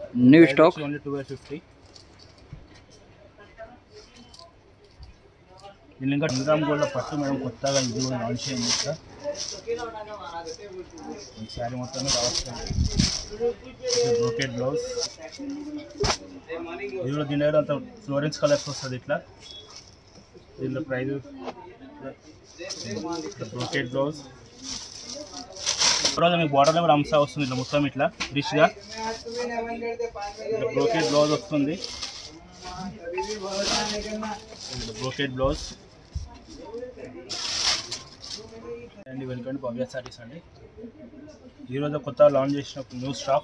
New stock only 1250. దీని ఇంకా 1 gram gold పట్టు మేడం కొత్తగా ఇది కూడా లాంచ్ అయింది. ఇక్కడ శారీ మొత్తం రావస్తుంది. బ్రోకెట్ బ్లౌజ్ ఇది కూడా దీని దగ్గర అంత ఫ్లోరెన్స్ కలర్స్ వస్తుంది. ఇట్లా దీనిలో ప్రైజ్ బ్రోకెట్ బ్లౌజ్ తర్వాత మీకు బార్డర్లో కూడా అంశ వస్తుంది. ఇట్లా మొత్తం ఇట్లా రిచ్గా బ్రోకెట్ బ్లౌజ్ వస్తుంది. బ్రోకెట్ బ్లౌజ్ అండి. వెల్కమ్ టు భవ్య సారీస్ అండి. ఈరోజు కొత్త లాంచ్ చేసిన న్యూ స్టాక్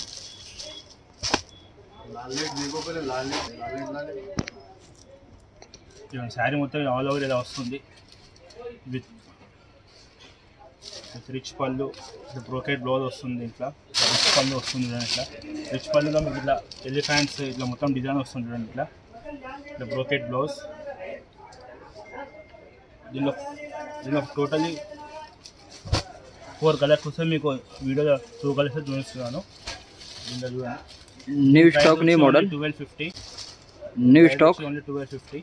శారీ మొత్తం ఆల్ ఓవర్ ఇలా వస్తుంది. విత్ రిచ్ పళ్ళు, బ్రోకెట్ బ్లౌజ్ వస్తుంది. ఇట్లా రిచ్ పళ్ళు వస్తుంది చూడండి. ఇట్లా రిచ్ పళ్ళులో మీకు ఇట్లా ఎలిఫెంట్స్ ఇట్లా మొత్తం డిజైన్ వస్తుంది చూడండి. ఇట్లా ఇట్లా బ్రోకెట్ బ్లౌజ్. దీనిలో టోటలీ 4 కలర్స్ వస్తే మీకు వీడియోలో 2 కలర్స్ చూపిస్తున్నాను. దీంట్లో చూడండి. New stock new model 1250. New stock only 1250.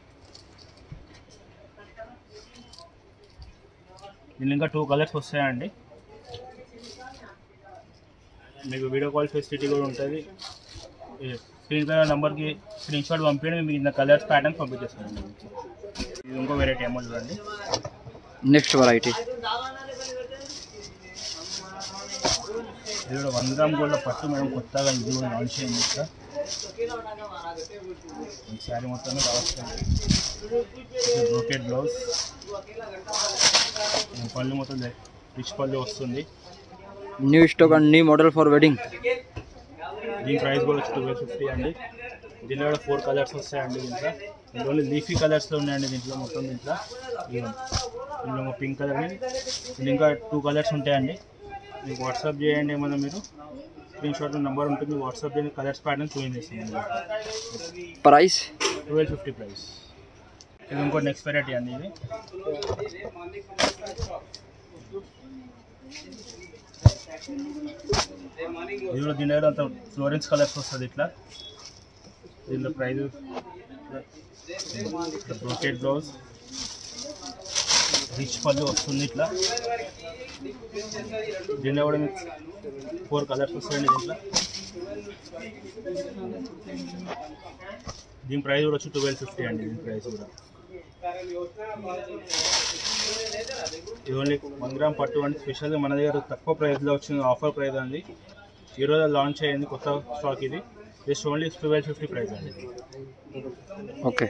దీనిలో ఇంకా 2 కలర్స్ వస్తాయండి. మీకు వీడియో కాల్ ఫెసిలిటీ కూడా ఉంటుంది. స్క్రీన్ పై నెంబర్కి స్క్రీన్ షాట్ పంపించండి. మీకు ఇంత కలర్స్ ప్యాటర్న్ పంపించేస్తాను. ఇది ఇంకో వెరైటీ ఏమో చూడండి. నెక్స్ట్ వెరైటీ ఇది కూడా 1 గ్రామ్ గోల్డ్ పట్టు మేడం కొత్తగా ఇది కూడా లాంచ్ అయింది. ఇక్కడ శారీ మొత్తం రావస్తుంది. బ్రోకెట్ బ్లౌజ్ పళ్ళు మొత్తం రిచ్ పళ్ళు వస్తుంది. New stock and new model for wedding. దీని ప్రైస్ కూడా వచ్చి 1250 అండి. దీనిలో కూడా 4 కలర్స్ వస్తాయండి. దీంట్లో ఓన్లీ లీఫీ కలర్స్లో ఉన్నాయండి. దీంట్లో మొత్తం దీంట్లో పింక్ కలర్, ఇంకా 2 కలర్స్ ఉంటాయండి. మీకు వాట్సాప్ చేయండి. ఏమన్నా మీరు స్క్రీన్ షాట్ నెంబర్ ఉంటుంది. వాట్సాప్ చేయండి. కలర్స్ ప్యాటర్న్ చూపించేస్తాను. Price 1250 price. ఇది ఇంకో నెక్స్ట్ వెరైటీ అండి. ఇది కూడా దీని దగ్గర అంత ఫ్లోరెన్స్ కలర్స్ వస్తుంది. ఇట్లా దీనిలో ప్రైజ్ బ్రోకెట్ బ్లౌజ్, రిచ్ పళ్ళు వస్తుంది. ఇట్లా దీనిలో కూడా మీకు 4 కలర్స్ వస్తాయండి. దీంట్లో దీని ప్రైస్ కూడా వచ్చి 1250 అండి. దీని ప్రైస్ కూడా ఇది ఓన్లీ 1 గ్రామ్ పట్టు అండి. స్పెషల్గా మన దగ్గర తక్కువ ప్రైస్లో వచ్చింది. ఆఫర్ ప్రైస్ అండి. ఈరోజు లాంచ్ అయ్యింది కొత్త స్టాక్. ఇది జస్ట్ ఓన్లీ 1250 ప్రైస్ అండి. ఓకే,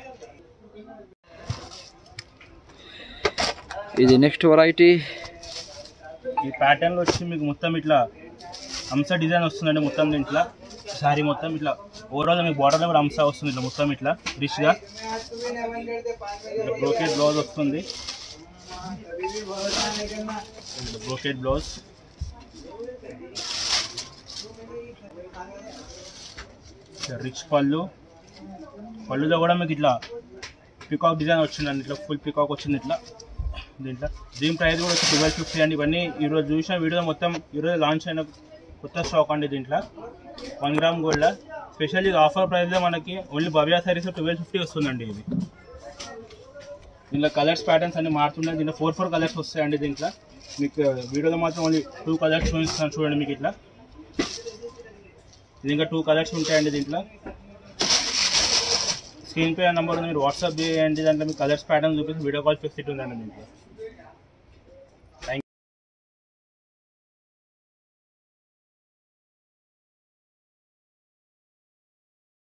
ఇది నెక్స్ట్ వెరైటీ. ఈ ప్యాటర్న్లో వచ్చి మీకు మొత్తం ఇట్లా అంశ డిజైన్ వస్తుందండి. మొత్తం దీంట్లో శారీ మొత్తం ఇట్లా ఓవరాల్ మీకు బార్డర్లో కూడా అంశ వస్తుంది. ఇట్లా మొత్తం ఇట్లా రిచ్గా బ్రోకెట్ బ్లౌజ్ వస్తుంది. బ్రోకెట్ బ్లౌజ్ రిచ్ పళ్ళులో కూడా మీకు ఇట్లా పికాక్ డిజైన్ వచ్చిందండి. ఇట్లా ఫుల్ పికాక్ వచ్చింది. ఇట్లా దీని ప్రైస్ కూడా వచ్చి 1250 అండి. ఇవన్నీ ఈరోజు చూసిన వీడియో మొత్తం ఈరోజు లాంచ్ అయిన కొత్త స్టాక్ అండి. దీంట్లో 1 గ్రామ్ గోల్డ్ స్పెషల్ ఇది ఆఫర్ ప్రైస్లో మనకి ఓన్లీ భవ్య సారీస్ 1250 వస్తుందండి. ఇది దీంట్లో కలర్స్ ప్యాటర్న్స్ అన్ని మారుతున్నాయి. దీంట్లో 4 కలర్స్ వస్తాయండి. దీంట్లో మీకు వీడియోలో మాత్రం ఓన్లీ 2 కలర్స్ చూపిస్తాను చూడండి. మీకు ఇట్లా ఇది ఇంకా 2 కలర్స్ ఉంటాయండి. దీంట్లో స్క్రీన్ పై నెంబర్ ఉంది. మీరు వాట్సాప్ చేయండి. దాంట్లో మీకు కలర్స్ ప్యాటర్న్ చూపిస్తే వీడియో కాల్ ఫెసిలిటీ ఉందండి. దీంట్లో